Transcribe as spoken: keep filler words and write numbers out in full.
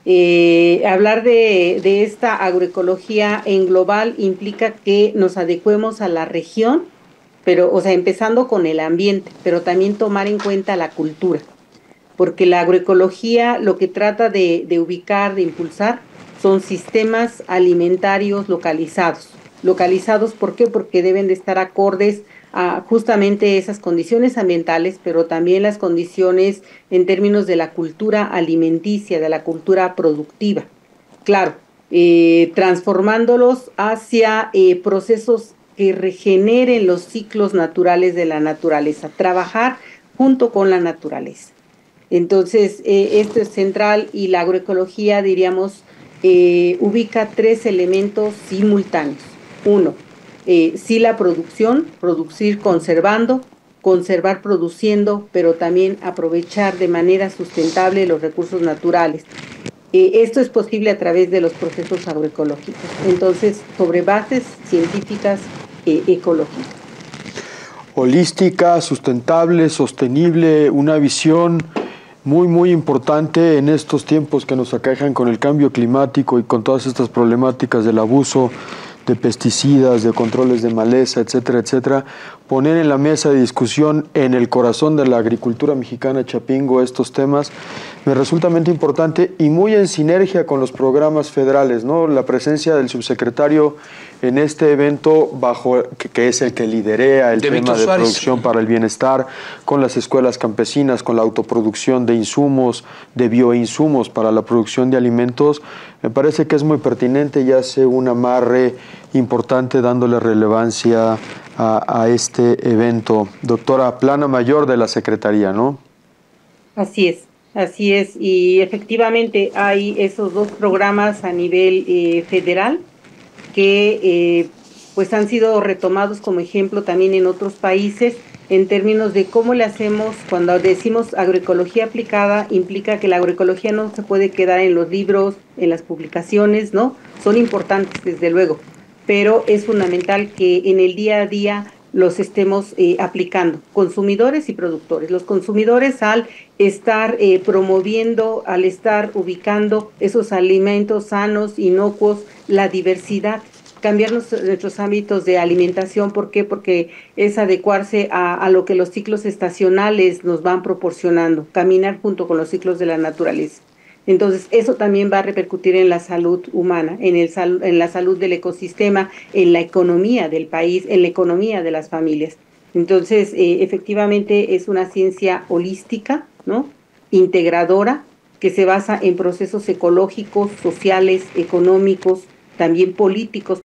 Eh, hablar de, de esta agroecología en global implica que nos adecuemos a la región, pero, o sea, empezando con el ambiente, pero también tomar en cuenta la cultura, porque la agroecología lo que trata de, de ubicar, de impulsar, son sistemas alimentarios localizados. Localizados, ¿por qué? Porque deben de estar acordes a justamente esas condiciones ambientales, pero también las condiciones en términos de la cultura alimenticia, de la cultura productiva. Claro, eh, transformándolos hacia eh, procesos que regeneren los ciclos naturales de la naturaleza, trabajar junto con la naturaleza. Entonces, eh, esto es central y la agroecología, diríamos, eh, ubica tres elementos simultáneos. Uno, eh, sí la producción, producir conservando, conservar produciendo, pero también aprovechar de manera sustentable los recursos naturales. Eh, esto es posible a través de los procesos agroecológicos. Entonces, sobre bases científicas e ecológicas. Holística, sustentable, sostenible, una visión muy, muy importante en estos tiempos que nos aquejan con el cambio climático y con todas estas problemáticas del abuso de pesticidas, de controles de maleza, etcétera, etcétera, poner en la mesa de discusión en el corazón de la agricultura mexicana Chapingo estos temas me resulta muy importante y muy en sinergia con los programas federales, ¿no? La presencia del subsecretario en este evento, bajo que, que es el que liderea el de tema Víctor de Suárez. Producción para el bienestar, con las escuelas campesinas, con la autoproducción de insumos, de bioinsumos para la producción de alimentos, me parece que es muy pertinente y hace un amarre importante dándole relevancia a, a este evento. Doctora, plana mayor de la Secretaría, ¿no? Así es, así es, y efectivamente hay esos dos programas a nivel eh, federal que eh, pues han sido retomados como ejemplo también en otros países en términos de cómo le hacemos. Cuando decimos agroecología aplicada, implica que la agroecología no se puede quedar en los libros, en las publicaciones, ¿no? Son importantes, desde luego, pero es fundamental que en el día a día los estemos eh, aplicando, consumidores y productores. Los consumidores, al estar eh, promoviendo, al estar ubicando esos alimentos sanos, inocuos, la diversidad, cambiar nuestros hábitos de alimentación. ¿Por qué? Porque es adecuarse a, a lo que los ciclos estacionales nos van proporcionando, caminar junto con los ciclos de la naturaleza. Entonces, eso también va a repercutir en la salud humana, en, el sal, en la salud del ecosistema, en la economía del país, en la economía de las familias. Entonces, eh, efectivamente es una ciencia holística, ¿no? Integradora, que se basa en procesos ecológicos, sociales, económicos, también políticos.